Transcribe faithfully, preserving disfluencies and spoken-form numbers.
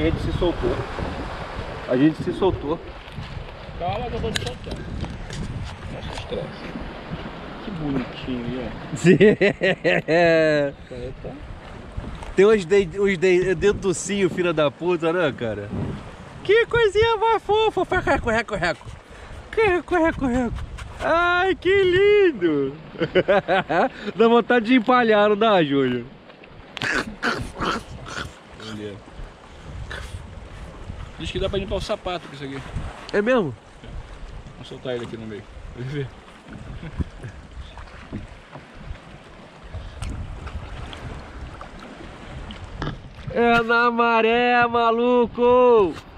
gente se soltou. A gente se soltou. Calma que eu vou te soltar. Nossa, estresse. Que bonitinho, ó. Tem uns dedos uns dedo docinho, filha da puta, né, cara? Que coisinha mais fofa. Faz reco, reco, reco. Reco, reco, reco. Ai, que lindo. Dá vontade de empalhar, não dá, Júlio? Olha. Diz que dá pra limpar o sapato com isso aqui. É mesmo? Vamos soltar ele aqui no meio. Vai ver. É na maré, maluco!